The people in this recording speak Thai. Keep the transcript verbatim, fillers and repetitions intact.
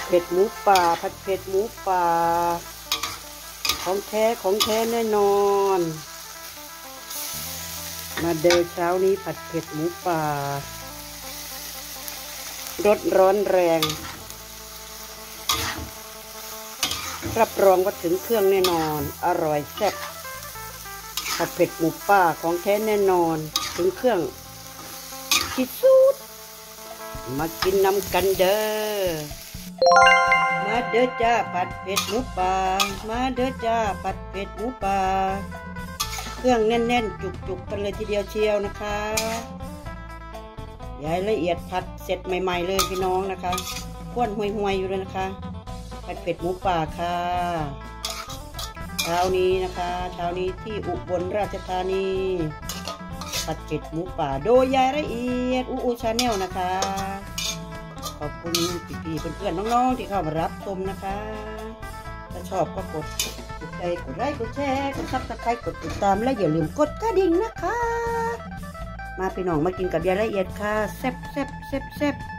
เผ็ดหมูป่าผัดเผ็ดหมูป่าของแท้ของแท้แน่นอนมาเดินเช้านี้ผัดเผ็ดหมูป่ารสร้อนแรงรับรองว่าถึงเครื่องแน่นอนอร่อยแซ่บผัดเผ็ดหมูป่าของแท้แน่นอนถึงเครื่องที่สุดมากินน้ำกันเด้อมาเด้อจ้าผัดเผ็ดหมูป่ามาเด้อจ้าผัดเผ็ดหมูป่าเครื่องแน่นๆจุกๆกันเลยทีเดียวเชียวนะคะอย่าให้ละเอียดผัดเสร็จใหม่ๆเลยพี่น้องนะคะข้วนห่วยๆอยู่เลยนะคะผัดเผ็ดหมูป่าค่ะเช้านี้นะคะเช้านี้ที่อุบลราชธานีผัดเผ็ดหมูป่าโดยยายละเอียดอูอูชาแนลนะคะขอบคุณพี่ๆเพื่อนๆน้องๆที่เข้ามารับชมนะคะถ้าชอบก็กดถูกใจกดไลค์กดแชร์กดซับสไครต์กดติดตามและอย่าลืมกดกระดิ่งนะคะมาพี่น้องมากินกับยายละเอียดค่ะแซ่บแซ่บแซ่บแซ่บ